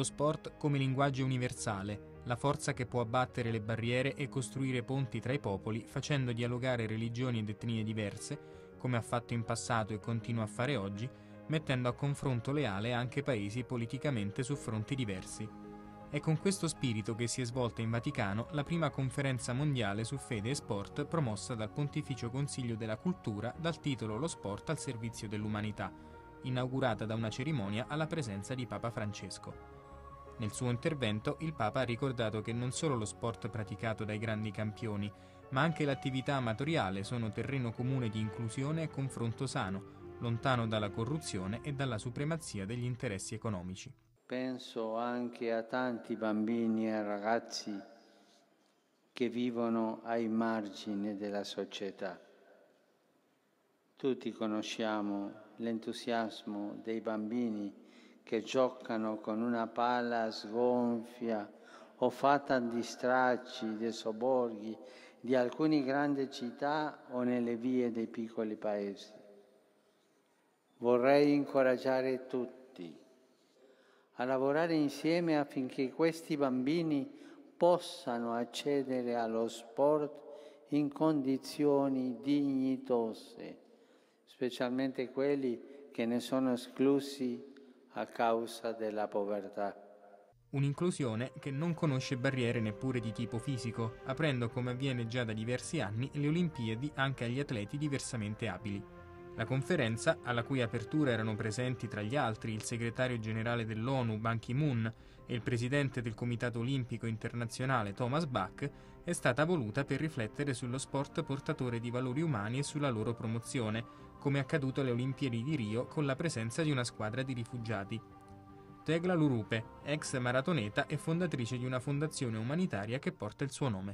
lo sport come linguaggio universale, la forza che può abbattere le barriere e costruire ponti tra i popoli facendo dialogare religioni ed etnie diverse, come ha fatto in passato e continua a fare oggi, mettendo a confronto leale anche paesi politicamente su fronti diversi. È con questo spirito che si è svolta in Vaticano la prima conferenza mondiale su fede e sport promossa dal Pontificio Consiglio della Cultura dal titolo Lo sport al servizio dell'umanità, inaugurata da una cerimonia alla presenza di Papa Francesco. Nel suo intervento il Papa ha ricordato che non solo lo sport praticato dai grandi campioni, ma anche l'attività amatoriale sono terreno comune di inclusione e confronto sano, lontano dalla corruzione e dalla supremazia degli interessi economici. Penso anche a tanti bambini e ragazzi che vivono ai margini della società. Tutti conosciamo l'entusiasmo dei bambini che giocano con una palla sgonfia o fatta di stracci, di sobborghi di alcune grandi città o nelle vie dei piccoli paesi. Vorrei incoraggiare tutti a lavorare insieme affinché questi bambini possano accedere allo sport in condizioni dignitose, specialmente quelli che ne sono esclusi a causa della povertà. Un'inclusione che non conosce barriere neppure di tipo fisico, aprendo come avviene già da diversi anni le Olimpiadi anche agli atleti diversamente abili. La conferenza, alla cui apertura erano presenti tra gli altri il segretario generale dell'ONU Ban Ki-moon e il presidente del Comitato Olimpico Internazionale Thomas Bach, è stata voluta per riflettere sullo sport portatore di valori umani e sulla loro promozione, come accaduto alle Olimpiadi di Rio con la presenza di una squadra di rifugiati. Tegla Lurupe, ex maratoneta e fondatrice di una fondazione umanitaria che porta il suo nome.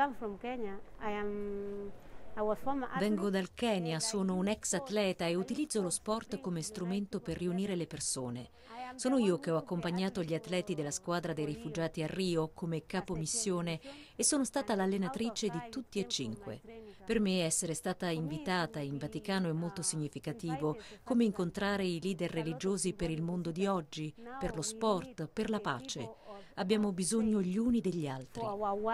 Vengo dal Kenya, sono un ex atleta e utilizzo lo sport come strumento per riunire le persone. Sono io che ho accompagnato gli atleti della squadra dei rifugiati a Rio come capomissione e sono stata l'allenatrice di tutti e 5. Per me essere stata invitata in Vaticano è molto significativo, come incontrare i leader religiosi per il mondo di oggi, per lo sport, per la pace. Abbiamo bisogno gli uni degli altri.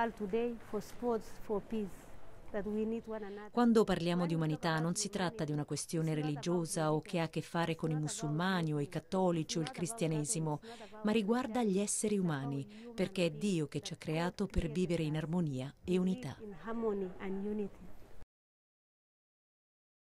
Quando parliamo di umanità non si tratta di una questione religiosa o che ha a che fare con i musulmani o i cattolici o il cristianesimo, ma riguarda gli esseri umani, perché è Dio che ci ha creato per vivere in armonia e unità.